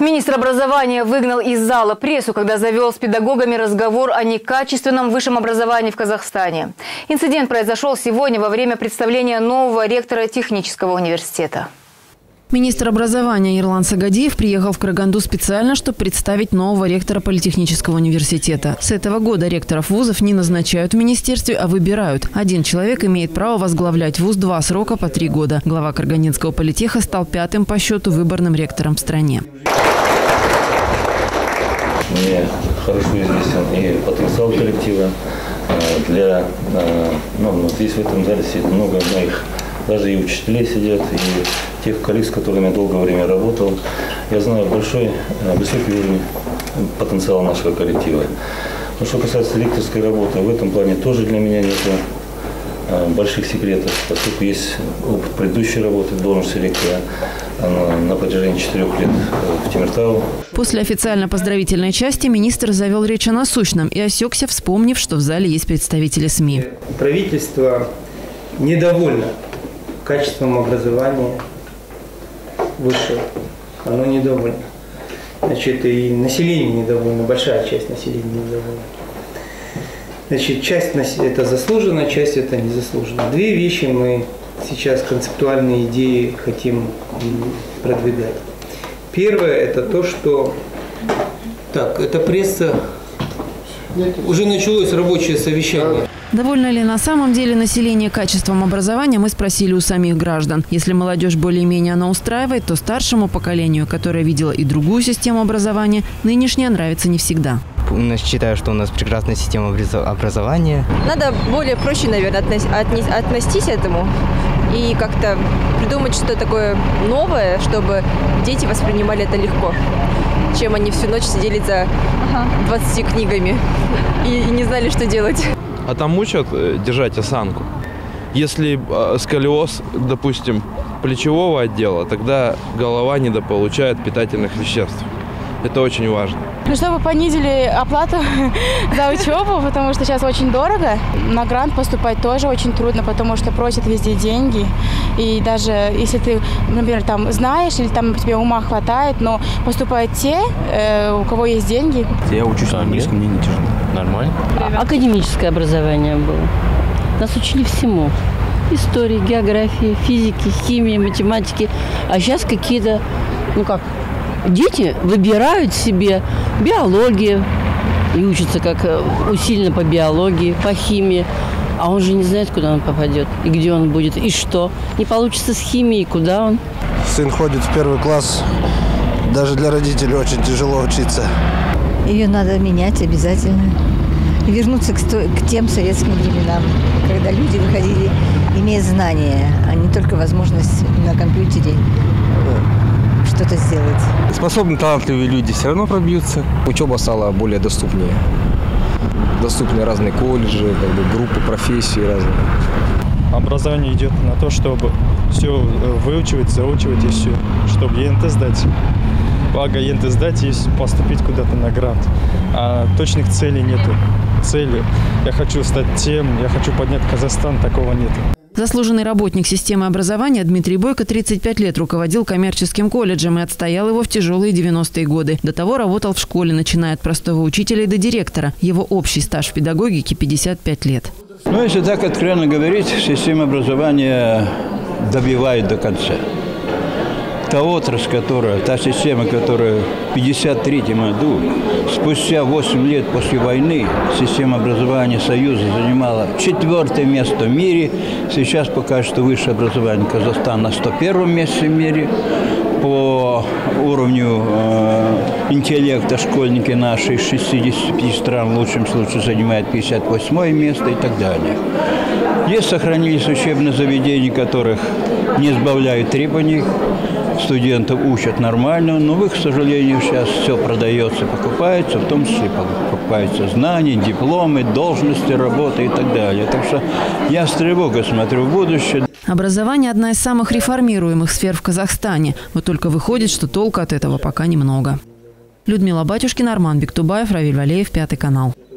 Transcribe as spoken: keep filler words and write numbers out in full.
Министр образования выгнал из зала прессу, когда завел с педагогами разговор о некачественном высшем образовании в Казахстане. Инцидент произошел сегодня во время представления нового ректора технического университета. Министр образования Ерлан Сагадиев приехал в Караганду специально, чтобы представить нового ректора политехнического университета. С этого года ректоров вузов не назначают в министерстве, а выбирают. Один человек имеет право возглавлять вуз два срока по три года. Глава Карагандинского политеха стал пятым по счету выборным ректором в стране. Мне хорошо известен и потенциал коллектива. Для, ну, здесь в этом зале сидит много моих, даже и учителей сидят, и тех коллег, с которыми я долгое время работал. Я знаю большой, высокий уровень потенциала нашего коллектива. Но что касается ректорской работы, в этом плане тоже для меня нет больших секретов, поскольку есть опыт предыдущей работы в должности ректора на протяжении четырех лет в Темиртау. После официально поздравительной части министр завел речь о насущном и осекся, вспомнив, что в зале есть представители СМИ. Правительство недовольно качеством образования высшего. Оно недовольно. Значит, и население недовольно, большая часть населения недовольна. Значит, часть это заслуженно, часть это незаслуженно. Две вещи мы сейчас, концептуальные идеи, хотим продвигать. Первое – это то, что… Так, это пресса… Уже началось рабочее совещание. Довольно ли на самом деле население качеством образования, мы спросили у самих граждан. Если молодежь более-менее она устраивает, то старшему поколению, которое видело и другую систему образования, нынешняя нравится не всегда. Считаю, что у нас прекрасная система образования. Надо более проще, наверное, отнестись к этому и как-то придумать что-то такое новое, чтобы дети воспринимали это легко, чем они всю ночь сидели за двадцатью книгами и, и не знали, что делать. А там учат держать осанку. Если сколиоз, допустим, плечевого отдела, тогда голова недополучает питательных веществ. Это очень важно. Чтобы понизили оплату за учебу, потому что сейчас очень дорого. На грант поступать тоже очень трудно, потому что просят везде деньги. И даже если ты, например, там знаешь или там тебе ума хватает, но поступают те, у кого есть деньги. Я учусь на английском, мне не тяжело. Нормально. Академическое образование было. Нас учили всему. Истории, географии, физики, химии, математики. А сейчас какие-то, ну как, дети выбирают себе биологию и учатся как усиленно по биологии, по химии. А он же не знает, куда он попадет, и где он будет, и что. Не получится с химией, куда он. Сын ходит в первый класс. Даже для родителей очень тяжело учиться. Ее надо менять обязательно. И вернуться к, к тем советским временам, когда люди выходили, имея знания, а не только возможность на компьютере что-то сделать. Способные, талантливые люди все равно пробьются. Учеба стала более доступнее. Доступны разные колледжи, как бы, группы профессий разные. Образование идет на то, чтобы все выучивать, заучивать и все, чтобы ЕНТ сдать. Благо ЕНТ сдать и поступить куда-то на грант. А точных целей нету. Цели я хочу стать тем, я хочу поднять Казахстан, такого нету. Заслуженный работник системы образования Дмитрий Бойко тридцать пять лет руководил коммерческим колледжем и отстоял его в тяжелые девяностые годы. До того работал в школе, начиная от простого учителя и до директора. Его общий стаж в педагогике – пятьдесят пять лет. Ну, если так откровенно говорить, система образования добивает до конца. Та отрасль, которая, та система, которая в пятьдесят третьем году, спустя восемь лет после войны, система образования Союза занимала четвертое место в мире. Сейчас пока что высшее образование Казахстана на сто первом месте в мире. По уровню э, интеллекта школьники наши из шестидесяти пяти стран в лучшем случае занимают пятьдесят восьмое место и так далее. Есть сохранились учебные заведения, которых не сбавляют требований. Студентов учат нормально, но, вы, к сожалению, сейчас все продается, покупается, в том числе покупаются знания, дипломы, должности, работы и так далее. Так что я с тревогой смотрю в будущее. Образование – одна из самых реформируемых сфер в Казахстане. Вот только выходит, что толка от этого пока немного. Людмила Батюшкина, Арман Бектубаев, Равиль Валеев, Пятый канал.